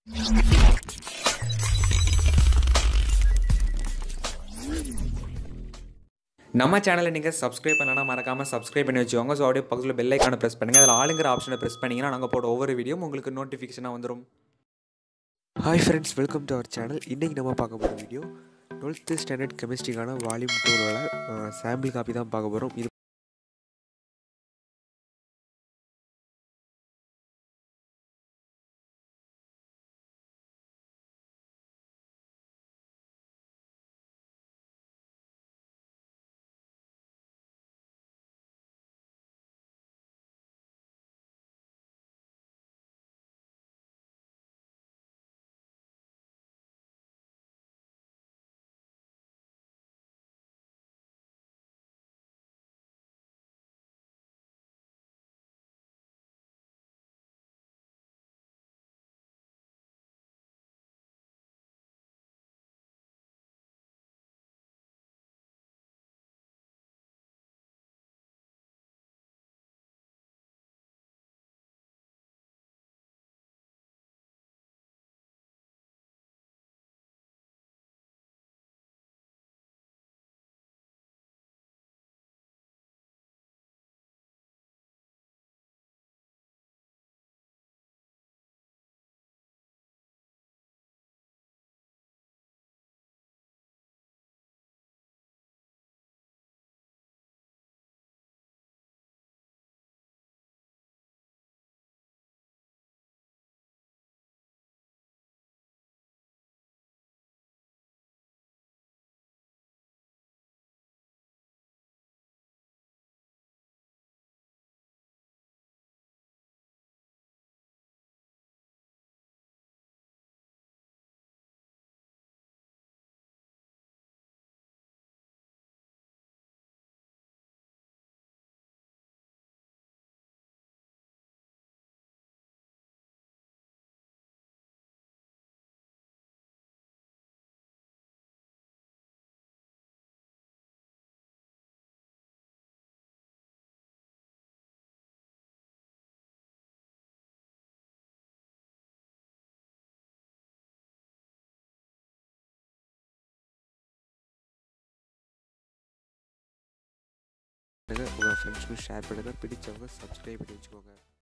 நம்ம சேனலை நீங்கள் சப்ஸ்கிரைப் பண்ணலன்னா மறக்காமல் சப்ஸ்கிரைப் பண்ணி வச்சுக்கோங்க. ஸோ அப்படியே பக்கத்தில் பெல் ஐக்கானை ப்ரெஸ் பண்ணுங்கள். அதில் ஆளுங்கிற ஆப்ஷனை ப்ரெஸ் பண்ணிங்கன்னா நாங்கள் போட ஒவ்வொரு வீடியோ உங்களுக்கு நோட்டிஃபிகேஷனாக வந்துடும். Hi friends, welcome to our channel. இன்றைக்கி நம்ம பார்க்க போகிற வீடியோ 12th ஸ்டாண்டர்ட் கெமிஸ்ட்ரிக்கான வால்யூம் 2வோட சாம்பிள் காப்பி தான் பார்க்க போகிறோம். இது உங்கள் ஃப்ரெண்ட்ஸ்க்கும் ஷேர் பண்ணுங்கள். பிடிச்சவங்க சப்ஸ்கிரைப் பண்ணி வச்சுக்கோங்க.